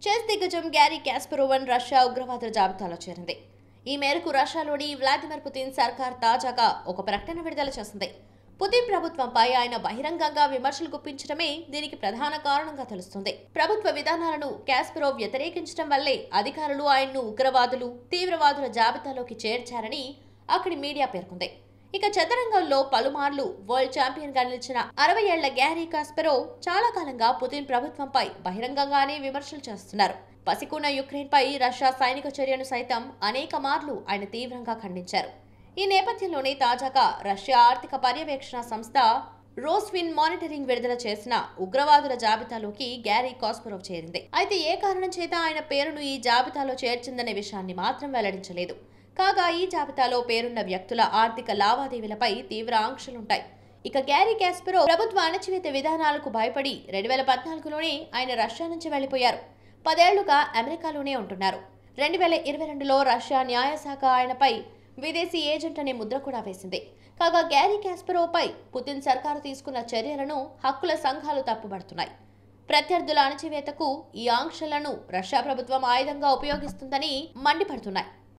Chess దిగ్గజం Gary Kasparov Russia ఉగ్రవాదుల జాబితాలో చేరింది. ఈ మేరకు రష్యాలోని వ్లాదిమిర్ పుతిన్ సర్కార్ తాజాగా ఒక ప్రకటన విడుదల చేసింది. పుతిన్ ప్రభుత్వంపై ఆయన బహిరంగంగా విమర్శలు గుప్పించడమే దీనికి ప్రధాన కారణంగా తెలుస్తుంది. ప్రభుత్వ విధానాలను కాస్పరోవ్ వ్యతిరేకించడం వల్లే అధికారులు ఆయన్ను ఉగ్రవాదులు, తీవ్రవాదుల జాబితాలోకి చేర్చారని అక్కడి మీడియా పేర్కొంది. ఇక చదరంగంలో పలుమార్లు వరల్డ్ ఛాంపియన్ గా నిలిచిన 60 ఏళ్ల గ్యారీ కాస్పరోవ్ చాలా కాలంగా పుతిన్ ప్రభుత్వంపై బహిరంగంగానే విమర్శలు చేస్తున్నారు. పసికూన యుక్రెయిన్పై రష్యా సైనిక చర్యను సైతం అనేక మార్లు ఆయన తీవ్రంగా ఖండించారు. ఈ నేపథ్యంలోనే తాజాగా రష్యా ఆర్థిక పర్యవేక్షణ సంస్థ రోస్విన్ మానిటరింగ్ విడుదల చేసిన ఉగ్రవాదుల జాబితాలోకి గ్యారీ కాస్పరోవ్ చేరింది. అయితే ఏ కారణం చేత ఆయన పేరును ఈ జాబితాలో చేర్చిందనే విషయాన్ని మాత్రం వెల్లడించలేదు. కాగా ఈ జాబితాలో పేరున్న వ్యక్తుల ఆర్థిక లావాదేవీలపై తీవ్ర ఆంక్షలుంటాయి. ఇక గ్యారీ కాస్పరోవ్ ప్రభుత్వ అణచివేత విధానాలకు భయపడి 2014లోనే ఆయన రష్యా నుంచి వెళ్లిపోయారు. 10 ఏళ్లుగా అమెరికాలోనే ఉంటున్నారు. 2022లో రష్యా న్యాయశాఖ ఆయనపై విదేశీ ఏజెంట్ అనే ముద్ర కూడా వేసింది. కాగా గ్యారీ కాస్పరోవ్ పై పుతిన్ సర్కారు తీసుకున్న చర్యలను హక్కుల సంఘాలు తప్పుబడుతున్నాయి. ప్రత్యర్థుల అణచివేతకు ఈ ఆంక్షలను రష్యా ప్రభుత్వం ఆయుధంగా ఉపయోగిస్తుందని మండిపడుతున్నాయి.